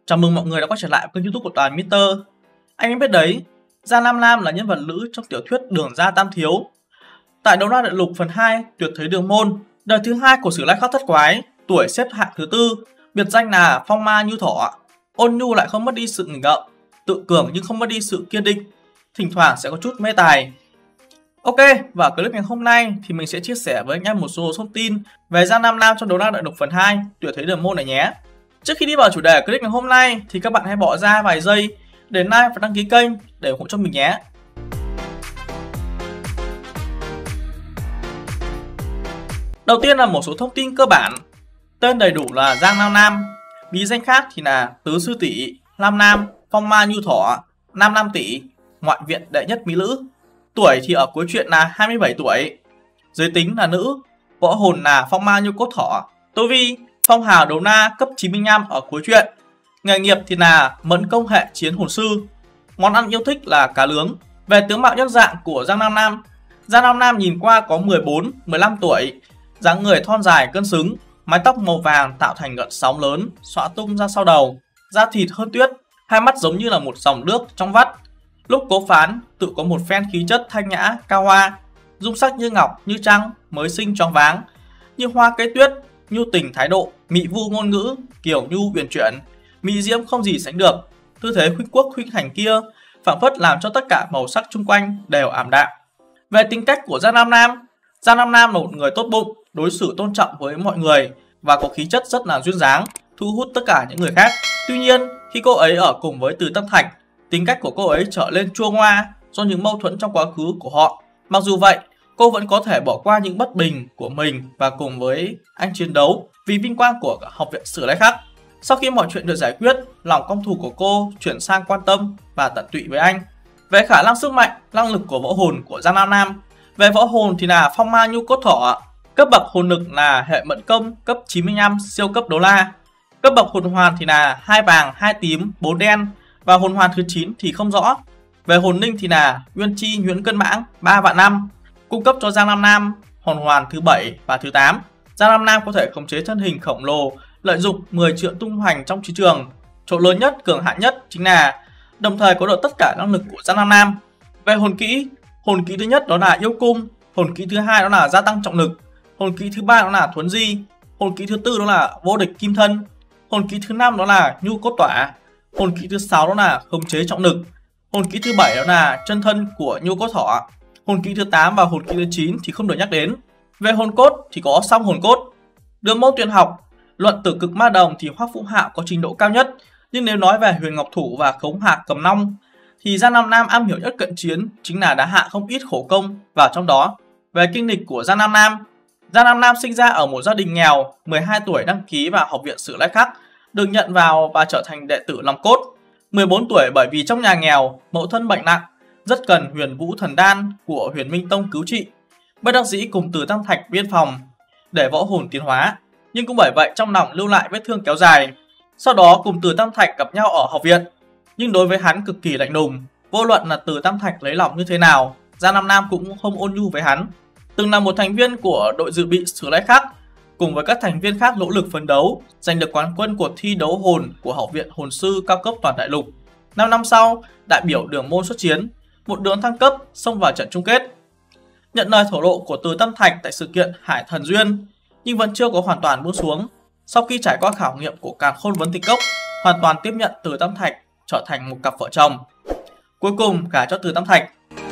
Chào mừng mọi người đã quay trở lại kênh YouTube của Toàn Mr. Anh em biết đấy, Giang Nam Nam là nhân vật nữ trong tiểu thuyết Đường Ra Tam Thiếu. Tại Đấu La Đại Lục phần 2, Tuyệt Thế Đường Môn, đời thứ 2 của Sử Lai Khắc Thất Quái, tuổi xếp hạng thứ 4, biệt danh là Phong Ma Như Thỏ. Ôn nhu lại không mất đi sự nghịch ngợm, tự cường nhưng không mất đi sự kiên định, thỉnh thoảng sẽ có chút mê tài. Ok, và clip ngày hôm nay thì mình sẽ chia sẻ với anh em một số thông tin về Giang Nam Nam trong Đấu La Đại Lục phần 2, Tuyệt Thế Đường Môn này nhé. Trước khi đi vào chủ đề clip ngày hôm nay thì các bạn hãy bỏ ra vài giây để like và đăng ký kênh để ủng hộ cho mình nhé. Đầu tiên là một số thông tin cơ bản. Tên đầy đủ là Giang Nam Nam, bí danh khác thì là Tứ Sư Tỷ, Lam Nam, Phong Ma Như Thỏ, Nam Nam Tỷ, ngoại viện đệ nhất mỹ nữ. Tuổi thì ở cuối truyện là 27 tuổi. Giới tính là nữ, võ hồn là Phong Ma Như Cốt Thỏ, tu vi phong hào đấu la cấp 95 ở cuối truyện. Nghề nghiệp thì là mẫn công hệ chiến hồn sư. Món ăn yêu thích là cá nướng. Về tướng mạo nhân dạng của Giang Nam Nam, Giang Nam Nam nhìn qua có 14-15 tuổi, dáng người thon dài cân xứng, mái tóc màu vàng tạo thành gợn sóng lớn xõa tung ra sau đầu, da thịt hơn tuyết, hai mắt giống như là một dòng nước trong vắt. Lúc cố phán, tự có một phen khí chất thanh nhã, cao hoa, dung sắc như ngọc, như trăng, mới sinh choáng váng, như hoa cây tuyết, nhu tình thái độ, mị vu ngôn ngữ, kiểu nhu uyển chuyển, mỹ diễm không gì sánh được. Tư thế khuynh quốc khuynh thành kia phảng phất làm cho tất cả màu sắc chung quanh đều ảm đạm. Về tính cách của Giang Nam Nam, Giang Nam Nam là một người tốt bụng, đối xử tôn trọng với mọi người và có khí chất rất là duyên dáng, thu hút tất cả những người khác. Tuy nhiên, khi cô ấy ở cùng với Từ Tâm Thạch, tính cách của cô ấy trở lên chua ngoa do những mâu thuẫn trong quá khứ của họ. Mặc dù vậy, cô vẫn có thể bỏ qua những bất bình của mình và cùng với anh chiến đấu vì vinh quang của Học viện Sử Lai Khắc. Sau khi mọi chuyện được giải quyết, lòng căm thù của cô chuyển sang quan tâm và tận tụy với anh. Về khả năng sức mạnh, năng lực của võ hồn của Giang Nam Nam, về võ hồn thì là Phong Ma Như Cốt Thỏ, cấp bậc hồn lực là hệ mẫn công cấp 95 siêu cấp đấu la, cấp bậc hồn hoàn thì là 2 vàng 2 tím 4 đen và hồn hoàn thứ 9 thì không rõ. Về hồn linh thì là Nguyên Chi Nhuyễn Cân Mãng 3 và 5, cung cấp cho Giang Nam Nam hồn hoàn thứ 7 và thứ 8. Giang Nam Nam có thể khống chế thân hình khổng lồ, lợi dụng 10 triệu tung hoành trong chiến trường. Chỗ lớn nhất, cường hạn nhất chính là đồng thời có được tất cả năng lực của Giang Nam Nam. Về hồn kỹ thứ nhất đó là Yêu Cung, hồn kỹ thứ hai đó là gia tăng trọng lực, hồn kỹ thứ ba đó là Thuấn Di, hồn kỹ thứ tư đó là Vô Địch Kim Thân, hồn kỹ thứ 5 đó là Nhu Cốt Tỏa, hồn kỹ thứ 6 đó là khống chế trọng lực, hồn kỹ thứ 7 đó là chân thân của Nhu Cốt Thỏ, hồn kỹ thứ 8 và hồn kỹ thứ 9 thì không được nhắc đến. Về hồn cốt thì có Song Hồn Cốt. Đường môn tuyệt học, luận Tử Cực Ma Đồng thì Hoắc Vũ Hạo có trình độ cao nhất, nhưng nếu nói về Huyền Ngọc Thủ và Khống Hạc Cầm Long thì Giang Nam Nam am hiểu nhất cận chiến, chính là đã hạ không ít khổ công vào trong đó. Về kinh lịch của Giang Nam Nam, Giang Nam Nam sinh ra ở một gia đình nghèo, 12 tuổi đăng ký vào Học viện Sử Lai Khắc, được nhận vào và trở thành đệ tử lòng cốt. 14 tuổi bởi vì trong nhà nghèo, mẫu thân bệnh nặng, rất cần Huyền Vũ Thần Đan của Huyền Minh Tông cứu trị. Bất đắc dĩ cùng Từ Tam Thạch biên phòng để võ hồn tiến hóa, nhưng cũng bởi vậy trong lòng lưu lại vết thương kéo dài. Sau đó cùng Từ Tam Thạch gặp nhau ở học viện, nhưng đối với hắn cực kỳ lạnh lùng. Vô luận là Từ Tam Thạch lấy lòng như thế nào, Giang Nam Nam cũng không ôn nhu với hắn. Từng là một thành viên của đội dự bị Sử Lai Khắc, cùng với các thành viên khác nỗ lực phấn đấu, giành được quán quân cuộc thi đấu hồn của Học viện Hồn sư cao cấp toàn đại lục. 5 năm sau, đại biểu Đường Môn xuất chiến, một đường thăng cấp xông vào trận chung kết. Nhận lời thổ lộ của Từ Tam Thạch tại sự kiện Hải Thần Duyên, nhưng vẫn chưa có hoàn toàn buông xuống. Sau khi trải qua khảo nghiệm của Càn Khôn Vấn Tịch Cốc, hoàn toàn tiếp nhận Từ Tam Thạch trở thành một cặp vợ chồng. Cuối cùng gả cho Từ Tam Thạch.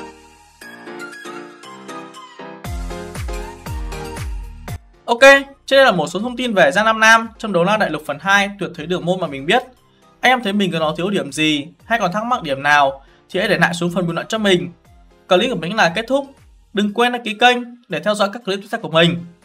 Ok, trên đây là một số thông tin về Giang Nam Nam trong Đấu La Đại Lục phần 2 Tuyệt Thế Đường Môn mà mình biết. Anh em thấy mình có nói thiếu điểm gì hay còn thắc mắc điểm nào thì hãy để lại xuống phần bình luận cho mình. Clip của mình là kết thúc. Đừng quên đăng ký kênh để theo dõi các clip tiếp theo của mình.